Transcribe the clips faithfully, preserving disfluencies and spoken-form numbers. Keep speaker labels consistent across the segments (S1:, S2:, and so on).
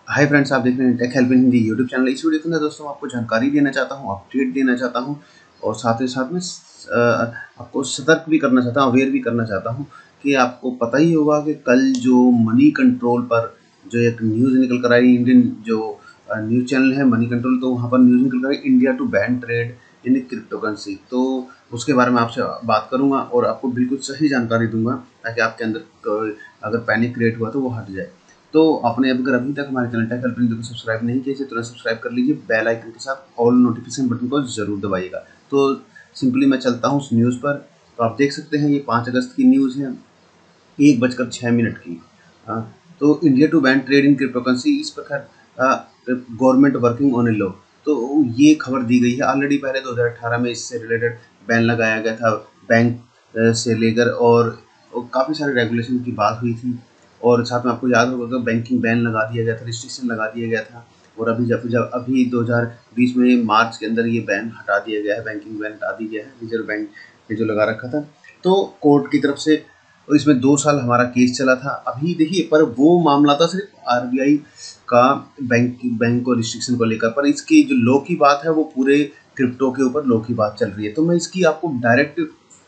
S1: Hi friends, आप देख रहे हैं tech help in Hindi YouTube channel. इस वीडियो के अंदर दोस्तों आपको जानकारी देना चाहता हूं, अपडेट देना चाहता हूं और साथ ही साथ में अ, आपको सतर्क भी करना चाहता हूं, अवेयर भी करना चाहता हूं कि आपको पता ही होगा कि कल जो मनी कंट्रोल पर जो एक न्यूज़ निकल कर आई, इंडियन जो न्यूज़ चैनल है मनी कंट्रोल, तो वहाँ पर न्यूज़ निकल कर आई India to ban trade in cryptocurrency. तो उसके बारे में आपसे बात करूँगा और आपको बिल्कुल सही जानकारी दूंगा ताकि आपके अंदर अगर पैनिक क्रिएट हुआ तो वो हट जाए। तो आपने अगर अभी तक हमारे channel tech help in Hindi को सब्सक्राइब नहीं किया तो तुरंत सब्सक्राइब कर लीजिए, बेल आइकन के साथ ऑल नोटिफिकेशन बटन को जरूर दबाइएगा। तो सिंपली मैं चलता हूँ उस न्यूज़ पर। तो आप देख सकते हैं ये पाँच अगस्त की न्यूज़ है, एक बजकर छः मिनट की। आ, तो India to ban trade in cryptocurrency, इस प्रकार government working on a law. तो ये खबर दी गई है। ऑलरेडी पहले दो हज़ार अठारह में इससे रिलेटेड बैन लगाया गया था बैंक से लेकर, और, और काफ़ी सारे रेगुलेशन की बात हुई थी। और साथ में आपको याद होगा कि बैंकिंग बैन लगा दिया गया था, रिस्ट्रिक्शन लगा दिया गया था। और अभी जब जब अभी दो हज़ार बीस में मार्च के अंदर ये बैन हटा दिया गया है, बैंकिंग बैन हटा दी गया है रिजर्व बैंक ने जो लगा रखा था। तो कोर्ट की तरफ से और इसमें दो साल हमारा केस चला था। अभी देखिए, पर वो मामला था सिर्फ आरबीआई का बैंक बैंक को रिस्ट्रिक्शन को लेकर, पर इसकी जो लॉ की बात है वो पूरे क्रिप्टो के ऊपर लॉ की बात चल रही है। तो मैं इसकी आपको डायरेक्ट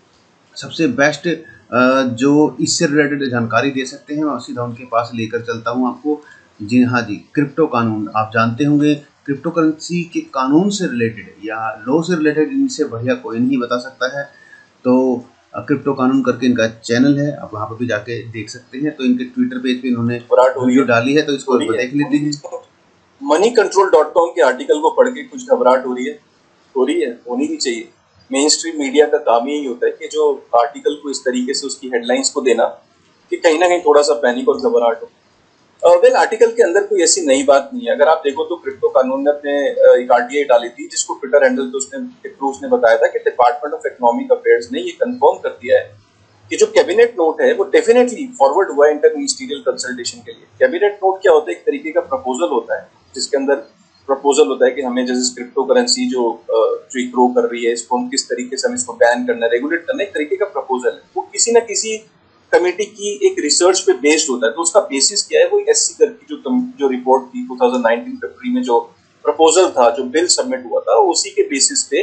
S1: सबसे बेस्ट जो इससे रिलेटेड जानकारी दे सकते हैं मैं सीधा उनके पास लेकर चलता हूं आपको। जी हाँ जी, क्रिप्टो कानून आप जानते होंगे। क्रिप्टो करेंसी के कानून से रिलेटेड या लॉ से रिलेटेड इनसे बढ़िया कोई नहीं बता सकता है। तो क्रिप्टो कानून करके इनका चैनल है, आप वहाँ पर भी जाके देख सकते हैं। तो इनके ट्विटर पेज पे इन्होंने वीडियो डाली है, तो इसको देख लेते हैं।
S2: मनी कंट्रोल डॉट कॉम के आर्टिकल को पढ़ के कुछ घबराहट हो रही है हो रही है होनी नहीं चाहिए। मेन स्ट्रीम मीडिया का काम यही होता है कि जो आर्टिकल को इस तरीके से उसकी हेडलाइंस को देना कि कहीं ना कहीं थोड़ा सा पैनिक और घबराहट हो। वेल आर्टिकल के अंदर कोई ऐसी नई बात नहीं है। अगर आप देखो तो क्रिप्टो कानून ने अपने एक आरटीआई डाली थी जिसको ट्विटर हैंडल पे उसने उसने बताया था कि डिपार्टमेंट ऑफ इकोनॉमिक अफेयर्स ने ये कंफर्म कर दिया है कि जो कैबिनेट नोट है वो डेफिनेटली फॉरवर्ड हुआ है इंटर मिनिस्टीरियल कंसल्टेशन के लिए। कैबिनेट नोट क्या होता है? एक तरीके का प्रपोजल होता है जिसके अंदर प्रपोजल होता है कि हमें जैसे क्रिप्टो करेंसी जो जो ग्रो कर रही है इसको हम किस तरीके से हम इसको बैन करना, रेगुलेट करना, एक तरीके का प्रपोजल है। वो किसी ना किसी कमेटी की एक रिसर्च पे बेस्ड होता है। तो उसका बेसिस क्या है? वो एससी कर की जो जो रिपोर्ट थी दो हज़ार उन्नीस फरवरी में जो प्रपोजल था, जो बिल सबमिट हुआ था, उसी के बेसिस पे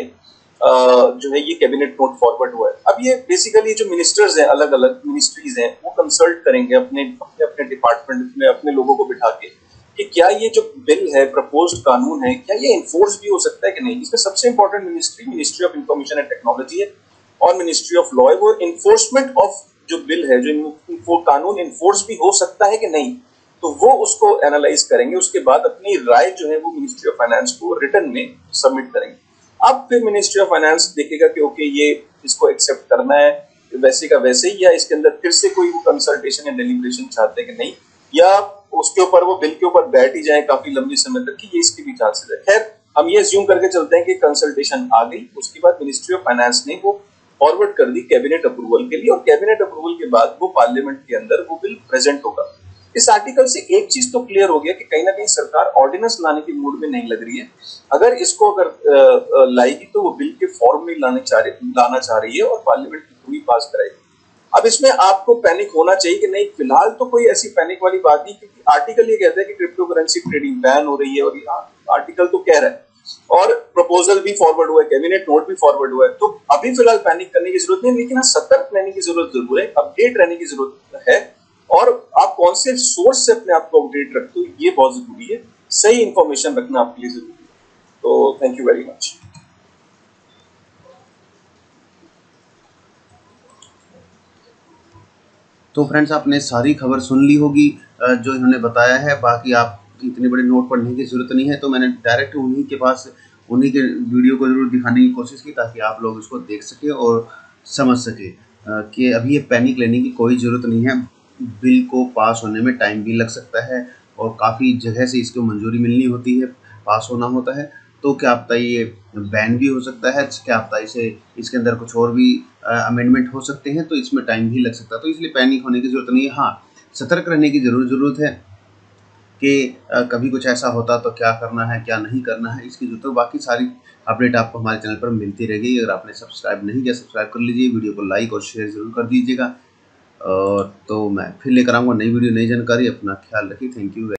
S2: जो है ये कैबिनेट नोट फॉरवर्ड हुआ है। अब ये बेसिकली जो मिनिस्टर्स हैं, अलग अलग मिनिस्ट्रीज हैं, वो कंसल्ट करेंगे अपने अपने अपने डिपार्टमेंट में अपने लोगों को बिठा के कि क्या ये जो बिल है, प्रपोज्ड कानून है, क्या ये इन्फोर्स भी हो सकता है कि नहीं। इसमें सबसे important ministry ministry of information and technology है और मिनिस्ट्री ऑफ लॉ है। वो इन्फोर्समेंट ऑफ जो बिल है, जो वो कानून इन्फोर्स भी हो सकता है कि नहीं, तो वो उसको एनालाइज करेंगे। उसके बाद अपनी राय जो है वो मिनिस्ट्री ऑफ फाइनेंस को रिटर्न में सबमिट करेंगे। अब फिर मिनिस्ट्री ऑफ फाइनेंस देखेगा कि ओके ये इसको एक्सेप्ट करना है वैसे का वैसे ही, या इसके अंदर फिर से कोई वो कंसल्टेशन या डेलिब्रेशन चाहते हैं कि नहीं, या उसके ऊपर वो बिल के ऊपर बैठ ही जाए काफी लंबी समय तक कि ये इसके भी चांसेस है। खैर हम ये अज्यूम करके चलते हैं कि कंसल्टेशन आ गई। उसके बाद मिनिस्ट्री ऑफ फाइनेंस ने वो फॉरवर्ड कर दी कैबिनेट अप्रूवल के लिए और कैबिनेट अप्रूवल के बाद वो पार्लियामेंट के अंदर वो बिल प्रेजेंट होगा। इस आर्टिकल से एक चीज तो क्लियर हो गया कि कहीं ना कहीं सरकार ऑर्डिनेंस लाने की मूड में नहीं लग रही है। अगर इसको अगर लाएगी तो वो बिल के फॉर्म में लाने चाह रही लाना चाह रही है और पार्लियामेंट के थ्रू ही पास कराएगी। अब इसमें आपको पैनिक होना चाहिए कि नहीं? फिलहाल तो कोई ऐसी पैनिक वाली बात नहीं, क्योंकि आर्टिकल ये कहता है कि क्रिप्टो करेंसी ट्रेडिंग बैन हो रही है और आर्टिकल तो कह रहा है और प्रपोजल भी फॉरवर्ड हुआ है, कैबिनेट नोट भी फॉरवर्ड हुआ है। तो अभी फिलहाल पैनिक करने की जरूरत नहीं, लेकिन सतर्क रहने की जरूरत जरूर है, अपडेट रहने की जरूरत है। और आप कौन से सोर्स से अपने आप को अपडेट रखते हो ये बहुत जरूरी है। सही इंफॉर्मेशन रखना आपके लिए जरूरी है। तो थैंक यू वेरी मच।
S1: तो फ्रेंड्स, आपने सारी खबर सुन ली होगी जो इन्होंने बताया है। बाकी आप इतने बड़े नोट पढ़ने की जरूरत नहीं है, तो मैंने डायरेक्ट उन्हीं के पास उन्हीं के वीडियो को जरूर दिखाने की कोशिश की ताकि आप लोग इसको देख सके और समझ सके कि अभी ये पैनिक लेने की कोई ज़रूरत नहीं है। बिल को पास होने में टाइम भी लग सकता है और काफ़ी जगह से इसको मंजूरी मिलनी होती है, पास होना होता है। तो क्या पता ये बैन भी हो सकता है, क्या पता इसे इसके अंदर कुछ और भी अमेंडमेंट हो सकते हैं, तो इसमें टाइम भी लग सकता है। तो इसलिए पैनिक होने की ज़रूरत नहीं है। हाँ, सतर्क रहने की जरूर ज़रूरत है कि कभी कुछ ऐसा होता तो क्या करना है, क्या नहीं करना है, इसकी जरूरत है। बाकी सारी अपडेट आपको हमारे चैनल पर मिलती रहेगी। अगर आपने सब्सक्राइब नहीं किया, सब्सक्राइब कर लीजिए, वीडियो को लाइक और शेयर ज़रूर कर दीजिएगा। और तो मैं फिर लेकर आऊँगा नई वीडियो, नई जानकारी। अपना ख्याल रखिए। Thank you.